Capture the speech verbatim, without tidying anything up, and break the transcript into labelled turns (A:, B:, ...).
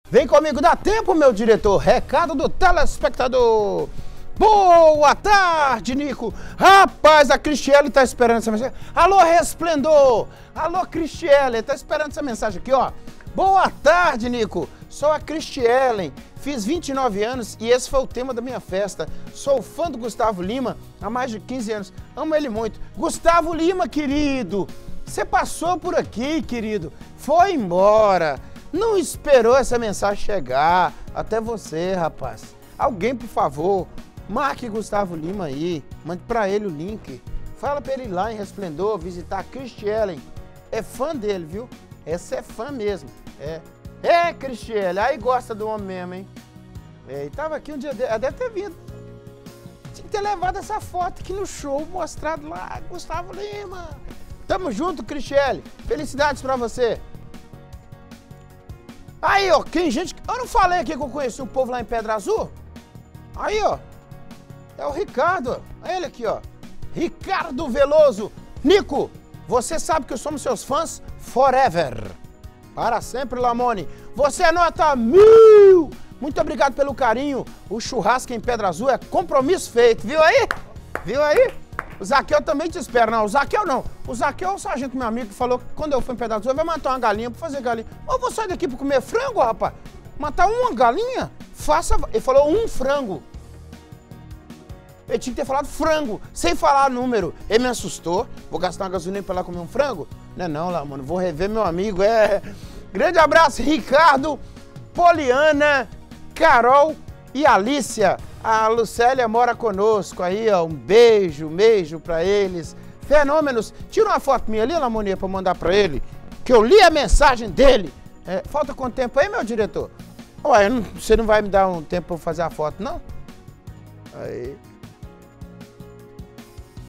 A: Vem comigo, dá tempo, meu diretor. Recado do telespectador. Boa tarde, Nico. Rapaz, a Cristiele tá esperando essa mensagem. Alô, Resplendor. Alô, Cristiele, tá esperando essa mensagem aqui, ó. Boa tarde, Nico. Sou a Cristiele. Fiz vinte e nove anos e esse foi o tema da minha festa. Sou fã do Gustavo Lima há mais de quinze anos. Amo ele muito. Gustavo Lima, querido. Você passou por aqui, querido. Foi embora. Não esperou essa mensagem chegar até você, rapaz. Alguém, por favor, marque Gustavo Lima aí. Mande pra ele o link. Fala pra ele ir lá em Resplendor, visitar a Cristiele. É fã dele, viu? Essa é fã mesmo. É. É, Cristiele, aí gosta do homem mesmo, hein? É, e tava aqui um dia dele, deve ter vindo. Tinha que ter levado essa foto aqui no show, mostrado lá, Gustavo Lima. Tamo junto, Cristiele. Felicidades pra você. Aí, ó, quem gente... Eu não falei aqui que eu conheci um povo lá em Pedra Azul? Aí, ó. É o Ricardo, ó. É ele aqui, ó. Ricardo Veloso. Nico, você sabe que somos seus fãs forever. Para sempre, Lamone. Você é nota mil. Muito obrigado pelo carinho. O churrasco em Pedra Azul é compromisso feito. Viu aí? Viu aí? O Zaqueu também te espera. Não, o Zaqueu não. O Zaqueu é o sargento, meu amigo, que falou que quando eu for em Pedra Azul, vai matar uma galinha pra fazer galinha. Ou eu vou sair daqui pra comer frango, rapaz? Matar uma galinha? Faça... Ele falou um frango. Ele tinha que ter falado frango, sem falar número. Ele me assustou. Vou gastar uma gasolina pra lá comer um frango? Não é não, lá, mano. Vou rever meu amigo. É... Grande abraço, Ricardo, Poliana, Carol e Alícia. A Lucélia mora conosco aí, ó. Um beijo, um beijo pra eles. Fenômenos. Tira uma foto minha ali, Lamonia, pra mandar pra ele. Que eu li a mensagem dele. É, falta quanto tempo aí, meu diretor? Ué, não, você não vai me dar um tempo pra eu fazer a foto, não? Aí...